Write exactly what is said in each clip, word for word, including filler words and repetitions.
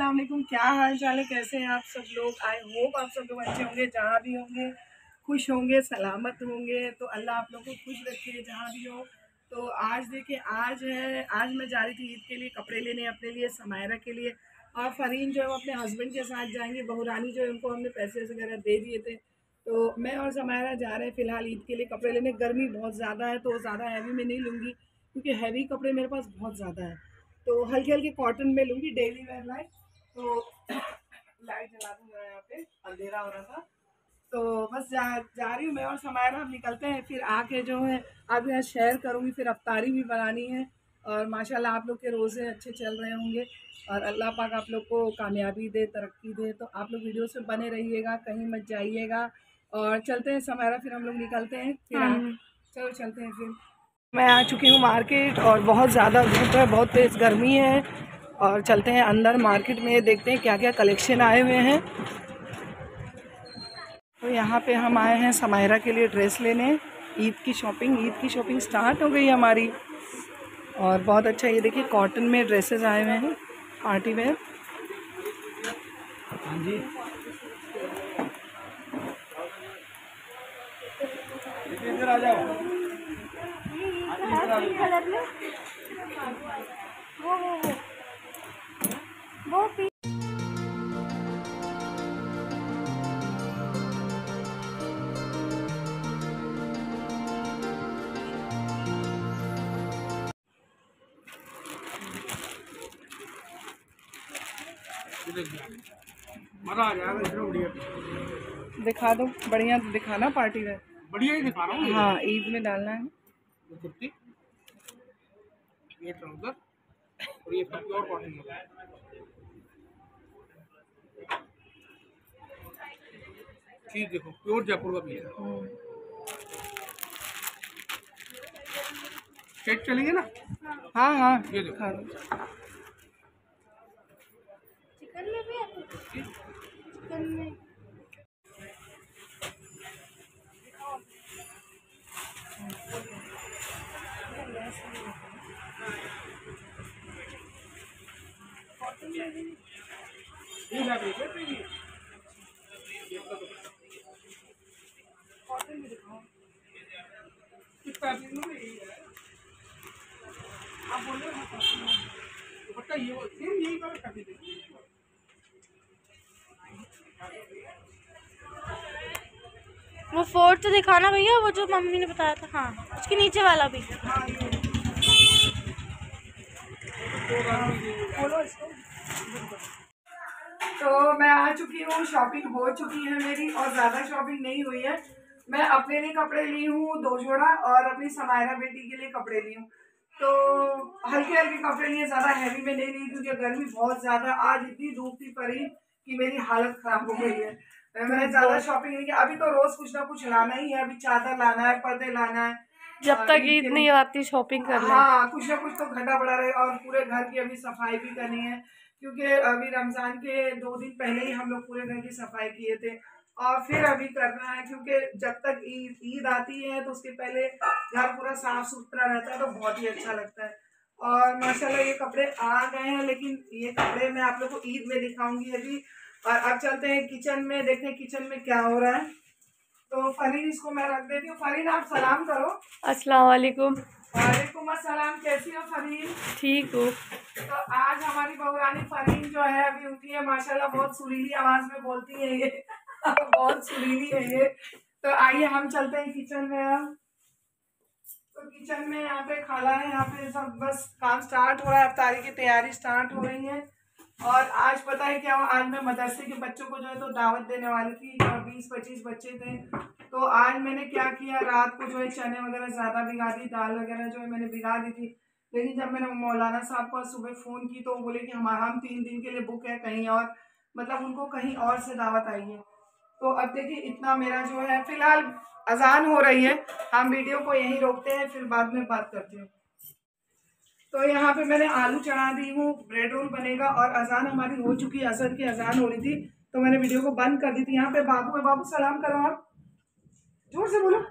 अस्सलाम वालेकुम। क्या हाल चाल है, कैसे हैं आप सब लोग? आई होप आप सब लोग अच्छे होंगे, जहाँ भी होंगे खुश होंगे, सलामत होंगे। तो अल्लाह आप लोग को खुश रखे जहाँ भी हो। तो आज देखिए, आज है आज मैं जा रही थी ईद के लिए कपड़े लेने अपने लिए, समायरा के लिए। और फरीन जो है वो अपने हस्बैंड के साथ जाएंगे। बहुरानी जो है उनको हमने पैसे वगैरह दे दिए थे। तो मैं और समायरा जा रहे हैं फ़िलहाल ईद के लिए कपड़े लेने। गर्मी बहुत ज़्यादा है तो ज़्यादा हैवी में नहीं लूँगी, क्योंकि हैवी कपड़े मेरे पास बहुत ज़्यादा है। तो हल्के हल्के कॉटन में लूँगी, डेली वेयर लाइट। तो लाइट जला दूँगा, यहाँ पे अंधेरा हो रहा था। तो बस जा जा रही हूँ मैं और समायरा, हम निकलते हैं। फिर आके जो है अब यहाँ शेयर करूँगी, फिर अफ्तारी भी बनानी है। और माशाल्लाह आप लोग के रोज़े अच्छे चल रहे होंगे और अल्लाह पाक आप लोग को कामयाबी दे, तरक्की दे। तो आप लोग वीडियो से बने रहिएगा, कहीं मत जाइएगा। और चलते हैं समायरा, फिर हम लोग निकलते हैं। फिर आ, चलो चलते हैं। फिर मैं आ चुकी हूँ मार्केट और बहुत ज़्यादा धूप है, बहुत तेज़ गर्मी है। और चलते हैं अंदर मार्केट में, देखते हैं क्या क्या कलेक्शन आए हुए हैं। तो यहाँ पे हम आए हैं समायरा के लिए ड्रेस लेने। ईद की शॉपिंग ईद की शॉपिंग स्टार्ट हो गई हमारी। और बहुत अच्छा, ये देखिए कॉटन में ड्रेसेस आए हुए हैं, पार्टी वेयर। हाँ जी, इधर आ जाओ। कलर में वो वो वो वो दिखा दो, बढ़िया दिखाना, पार्टी वेयर बढ़िया ही दिखा रहा हूँ। हाँ, ईद में डालना है। कुर्ती, ये ट्राउजर और ये सब प्योर कॉटन होता है। चीज देखो, प्योर जयपुर का पीस है। सेट चलेंगे ना? हाँ हाँ, ये देखो, चिकन में भी है, चिकन में ये ना देखो, ये कॉटन में दिखाओ। किस फैब्रिक में यही है? आप बोलो ना कॉटन में। दुपट्टा ये सेम यही कलर कर दीजिए। वो फोर्थ तो दिखाना भैया, वो जो मम्मी ने बताया था। हाँ, उसके नीचे वाला भी। बोलो इसको। तो मैं आ चुकी हूँ, शॉपिंग हो चुकी है मेरी और ज़्यादा शॉपिंग नहीं हुई है। मैं अपने लिए कपड़े ली हूँ दो जोड़ा और अपनी समायरा बेटी के लिए कपड़े ली हूँ। तो हल्के हल्के कपड़े लिए, ज़्यादा हैवी में नहीं ली, क्योंकि गर्मी बहुत ज़्यादा, आज इतनी धूप थी पड़ी कि मेरी हालत ख़राब हो गई है। मैंने ज़्यादा शॉपिंग नहीं की। अभी तो रोज़ कुछ ना कुछ लाना ही है। अभी चादर लाना है, पर्दे लाना है, जब तक ईद नहीं आती शॉपिंग करना। हाँ, कुछ ना कुछ तो घटा पड़ा रहे। और पूरे घर की अभी सफाई भी करनी है, क्योंकि अभी रमजान के दो दिन पहले ही हम लोग पूरे घर की सफाई किए थे और फिर अभी करना है, क्योंकि जब तक ईद ईद आती है तो उसके पहले घर पूरा साफ सुथरा रहता है, तो बहुत ही अच्छा लगता है। और माशाल्लाह ये कपड़े आ गए हैं, लेकिन ये कपड़े मैं आप लोग को ईद में दिखाऊंगी अभी। और अब चलते हैं किचन में, देखते हैं किचन में क्या हो रहा है। तो फरीन, इसको मैं रख देती हूँ। फरीन, आप सलाम करो। अस्सलाम वालेकुम। वालेकुम अस्सलाम। कैसी हो फरीन? ठीक हो? तो आज हमारी बहुरानी फरीन जो है अभी उठी है, माशाल्लाह बहुत सुरीली आवाज में बोलती है ये बहुत सुरीली है ये। तो आइए हम चलते हैं किचन में। अब तो किचन में यहाँ पे खाला है, यहाँ पे सब बस काम स्टार्ट हो रहा है, अफ्तारी की तैयारी स्टार्ट हो रही है। और आज पता है क्या, आज मैं मदरसे के बच्चों को जो है तो दावत देने वाली थी और बीस पच्चीस बच्चे थे। तो आज मैंने क्या किया, रात को जो है चने वगैरह ज़्यादा भिगा दी, दाल वगैरह जो है मैंने भिगा दी थी। लेकिन जब मैंने मौलाना साहब को सुबह फ़ोन की तो वो बोले कि हमारा हम तीन दिन के लिए बुक है कहीं और, मतलब उनको कहीं और से दावत आई है। तो अब देखिए इतना मेरा जो है, फिलहाल अजान हो रही है, हम वीडियो को यहीं रोकते हैं, फिर बाद में बात करते हैं। तो यहाँ पे मैंने आलू चढ़ा दी हूँ, ब्रेड रोल बनेगा और अजान हमारी हो चुकी है, असर की अजान हो रही थी तो मैंने वीडियो को बंद कर दी थी। यहाँ पे बाबू है, बाबू सलाम करो, आप जोर से बोलो।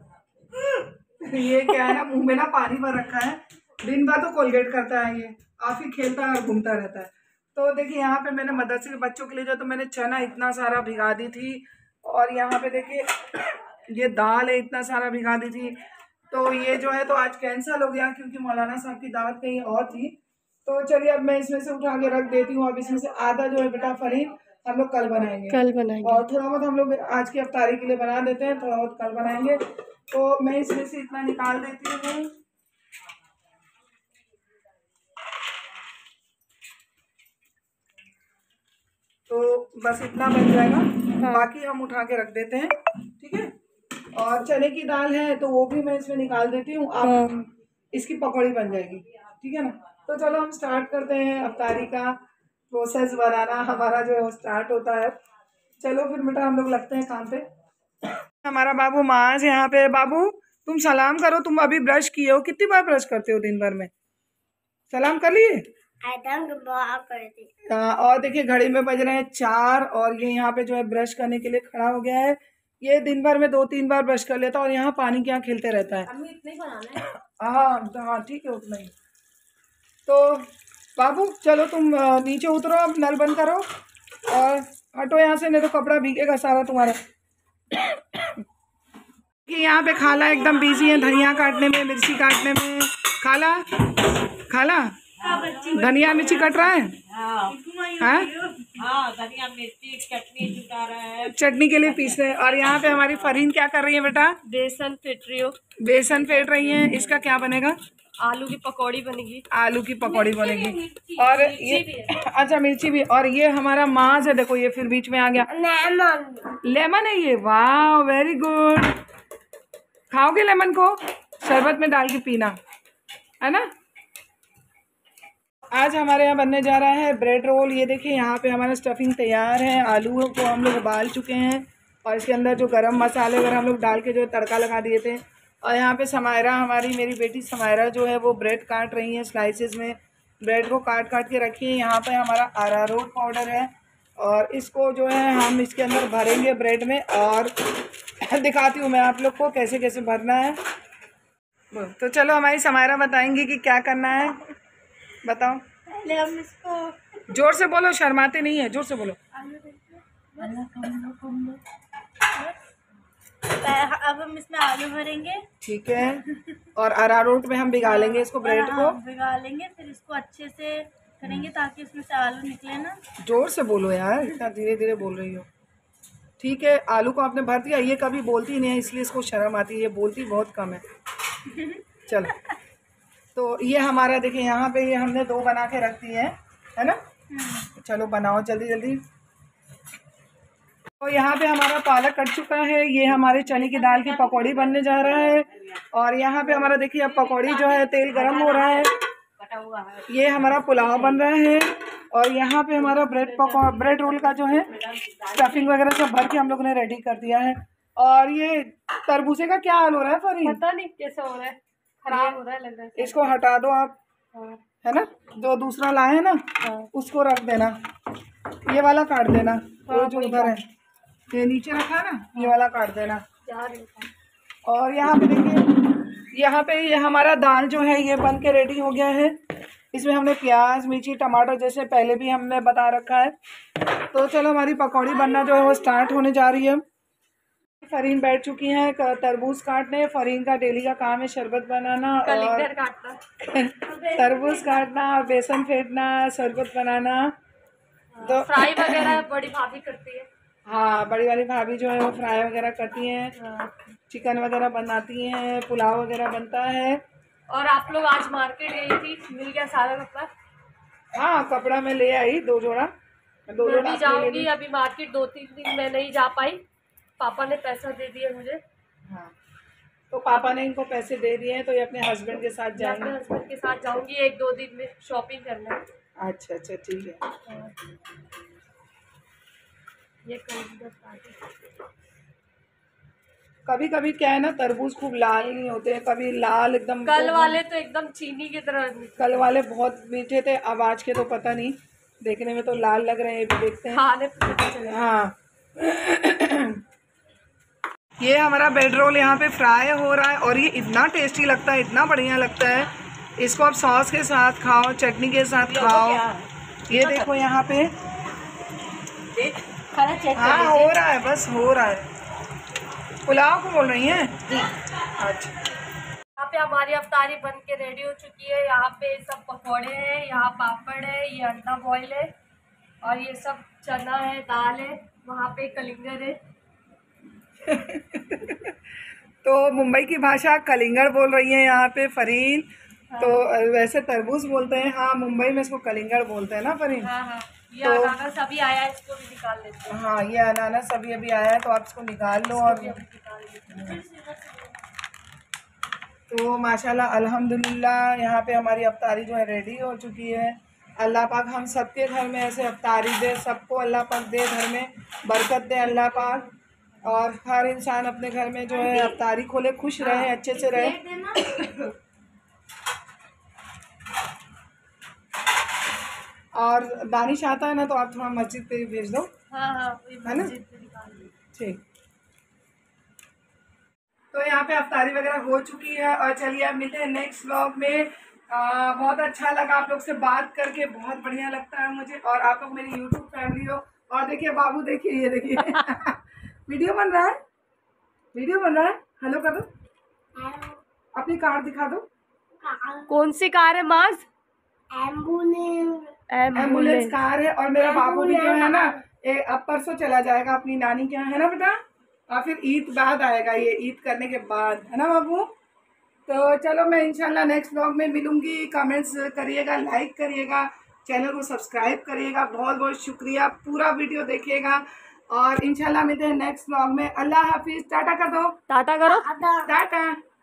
ये क्या है ना, मुंह में ना पानी भर रखा है, दिन भर तो कोलगेट करता है ये, काफी खेलता है और घूमता रहता है। तो देखिए यहाँ पे मैंने मदरसे के बच्चों के लिए जो तो मैंने चना इतना सारा भिगा दी थी, और यहाँ पे देखिए ये दाल है इतना सारा भिगा दी थी। तो ये जो है तो आज कैंसिल हो गया क्योंकि मौलाना साहब की दावत कहीं और थी। तो चलिए अब मैं इसमें से उठा के रख देती हूँ। अब इसमें से आधा जो है बेटा फरीन हम लोग कल बनाएंगे कल बनाएंगे और थोड़ा बहुत हम लोग आज की अफ्तारी के लिए बना देते हैं, थोड़ा बहुत कल बनाएंगे। तो मैं इसमें से इतना निकाल देती हूँ। तो बस इतना बन जाएगा। हाँ। बाकी हम उठा के रख देते हैं, ठीक है। और चने की दाल है तो वो भी मैं इसमें निकाल देती हूँ। आप हाँ। इसकी पकौड़ी बन जाएगी, ठीक है ना। तो चलो हम स्टार्ट करते हैं अफ्तारी का प्रोसेस बनाना हमारा जो है वो स्टार्ट होता है। चलो फिर बेटा हम लोग लगते हैं काम पे। हमारा बाबू माज यहाँ पे। बाबू तुम सलाम करो, तुम अभी ब्रश किए हो, कितनी बार ब्रश करते हो दिन भर में? सलाम कर लिए? और देखिए घड़ी में बज रहे हैं चार और ये यहाँ पे जो है ब्रश करने के लिए खड़ा हो गया है। ये दिन भर में दो तीन बार ब्रश कर लेता है और यहाँ पानी के यहाँ खेलते रहता है। अम्मी इतना ही बनाना है। हाँ हाँ ठीक है उतना ही। तो बाबू चलो तुम नीचे उतरो, अब नल बंद करो और हटो यहाँ से, नहीं तो कपड़ा भीगेगा सारा तुम्हारा। कि यहाँ पे खाला एकदम बिजी है धनिया काटने में, मिर्ची काटने में। खाला खाला धनिया मिर्ची कट रहा है। हाँ धनिया मिर्ची चटनी जुटा रहा है, चटनी के लिए पीस रहे हैं। और यहाँ पे हमारी फरीन क्या कर रही है बेटा? बेसन फेंट रही हो। बेसन फेंट रही है। इसका क्या बनेगा? आलू की पकौड़ी बनेगी। आलू की पकौड़ी बनेगी। और ये अच्छा मिर्ची भी। और ये हमारा माज है, देखो ये फिर बीच में आ गया। लेमन लेमन है ये। वाह वेरी गुड। खाओगे लेमन को? शरबत में डाल के पीना है ना। आज हमारे यहाँ बनने जा रहा है ब्रेड रोल। ये देखिए यहाँ पे हमारा स्टफिंग तैयार है। आलू को हम लोग उबाल चुके हैं और इसके अंदर जो गरम मसाले वगैरह हम लोग डाल के जो तड़का लगा दिए थे। और यहाँ पे समायरा हमारी मेरी बेटी समायरा जो है वो ब्रेड काट रही है स्लाइसेस में। ब्रेड को काट काट के रखी है। यहाँ पे हमारा अरारोट पाउडर है और इसको जो है हम इसके अंदर भरेंगे ब्रेड में। और दिखाती हूँ मैं आप लोग को कैसे कैसे भरना है। तो चलो हमारी समायरा बताएंगी कि क्या करना है। बताओ। पहले हम इसको जोर से बोलो, शर्माते नहीं है, जोर से बोलो। अब हम इसमें आलू भरेंगे, ठीक है। और अरारोट में हम भिगा लेंगे इसको, ब्रेड को भिगा लेंगे, फिर इसको अच्छे से करेंगे ताकि इसमें से आलू निकले ना। जोर से बोलो यार, इतना धीरे धीरे बोल रही हो। ठीक है, आलू को आपने भर दिया। ये कभी बोलती नहीं है इसलिए इसको शर्म आती है, ये बोलती बहुत कम है। चलो तो ये हमारा देखिए यहाँ पे ये हमने दो बना के रख दी है, है ना। चलो बनाओ जल्दी जल्दी। तो यहाँ पे हमारा पालक कट चुका है। ये हमारे चने की दाल की पकौड़ी बनने जा रहा है। और यहाँ पे हमारा देखिए अब पकौड़ी जो है तेल गरम हो रहा है। ये हमारा पुलाव बन रहा है। और यहाँ पे हमारा ब्रेड पकौ ब्रेड रोल का जो है स्टफिंग वगैरह सब भर के हम लोग ने रेडी कर दिया है। और ये तरबूजे का क्या हाल हो रहा है फरीन? पता नहीं कैसा हो रहा है, खराब हो रहा है लग रहा है। इसको हटा दो आप, है ना। जो दूसरा लाए है ना उसको रख देना, ये वाला काट देना। वो जो उधर है ये नीचे रखा है ना, ये वाला काट देना। और यहाँ पे देखिए यहाँ पे ये हमारा दाल जो है ये बन के रेडी हो गया है। इसमें हमने प्याज मिर्ची टमाटर जैसे पहले भी हमने बता रखा है। तो चलो हमारी पकौड़ी बनना जो है वो स्टार्ट होने जा रही है। फरीन बैठ चुकी हैं तरबूज काटने। फरीन का डेली का काम है शरबत बनाना और तरबूज काटना, बेसन फेंटना, शरबत बनाना। तो फ्राई वगैरह बड़ी भाभी करती है। हाँ बड़ी वाली भाभी जो है वो फ्राई वगैरह करती हैं, चिकन वगैरह बनाती हैं, पुलाव वगैरह बनता है। और आप लोग आज मार्केट गई थी, मिल गया सारा कपड़ा? हाँ कपड़ा मैं ले आई दो जोड़ा दो जोड़ा मैं जाऊंगी अभी मार्केट, दो तीन दिन मैं नहीं जा पाई, पापा ने पैसा दे दिया मुझे। हाँ तो पापा ने इनको पैसे दे दिए हैं तो ये अपने हस्बैंड के साथ जाएंगे। अपने हस्बैंड के साथ जाऊंगी एक दो दिन में शॉपिंग करना है। अच्छा अच्छा ठीक है। ये कभी कभी क्या है ना तरबूज खूब लाल नहीं होते, कभी लाल एकदम। कल वाले तो एकदम चीनी की तरह, कल वाले बहुत मीठे थे, अब आज के तो पता नहीं, देखने में तो लाल लग रहे हैं। ये भी देखते हैं। हाँ ये हमारा ब्रेड रोल यहाँ पे फ्राई हो रहा है और ये इतना टेस्टी लगता है, इतना बढ़िया लगता है। इसको आप सॉस के साथ खाओ, चटनी के साथ खाओ, ये देखो यहाँ पे खाना चेक हाँ हो रहा है, बस हो रहा है। पुलाव को बोल रही हैं? जी। अच्छा, यहाँ पे हमारी अफ्तारी बन के रेडी हो चुकी है। यहाँ पे सब पकौड़े हैं, यहाँ पापड़ है, ये अंडा बॉयल है और ये सब चना है, दाल है, वहाँ पे कलिंगर है। तो मुंबई की भाषा कलिंगर बोल रही है यहाँ पे फरीन। हाँ। तो वैसे तरबूज बोलते हैं, हाँ मुंबई में इसको कलिंगर बोलते हैं ना फरीन। हाँ हाँ, ये तो- अनानास अभी आया है, इसको भी निकाल लेते हैं। हाँ ये अनानास अभी अभी आया है, तो आप इसको निकाल लो। और इसको भी अभी निकाल लेते हैं। तो माशाल्लाह अल्हम्दुलिल्लाह यहाँ पे हमारी अफ्तारी जो है रेडी हो चुकी है। अल्लाह पाक हम सबके घर में ऐसे अफ्तारी दे, सबको अल्लाह पाक दे, घर में बरकत दे अल्लाह पाक। और हर इंसान अपने घर में जो है अफ्तारी खोले, खुश रहे, अच्छे से रहे। और दानिश आता है ना, तो आप थोड़ा मस्जिद पे भेज दो। हाँ हाँ, वही है ना? मस्जिद से निकाल लेते हैं। ठीक। तो यहाँ पे अफ्तारी वगैरह हो चुकी है और चलिए अब मिलते हैं नेक्स्ट व्लॉग में। आ, बहुत अच्छा लगा आप लोग से बात करके, बहुत बढ़िया लगता है मुझे। और आप लोग मेरी यूट्यूब फैमिली हो। और देखिए बाबू, देखिए ये देखिए वीडियो बन रहा है, वीडियो बन रहा है। हेलो कर दो, अपनी कार दिखा दो। कौन सी कार है माज? एम्बुलेंस कार है। और मेरा बाबू भी जो है ना, ए, अब परसों चला जाएगा अपनी नानी के यहाँ, है ना बेटा? और फिर ईद बाद आएगा, ये ईद करने के बाद, है ना बाबू? तो चलो मैं इंशाल्लाह नेक्स्ट व्लॉग में मिलूंगी। कमेंट्स करिएगा, लाइक करिएगा, चैनल को सब्सक्राइब करिएगा। बहुत बहुत शुक्रिया, पूरा वीडियो देखिएगा और इंशाल्लाह मिलते हैं नेक्स्ट व्लॉग में। अल्लाह हाफिज, टाटा कर दो, टाटा करो। टाटा।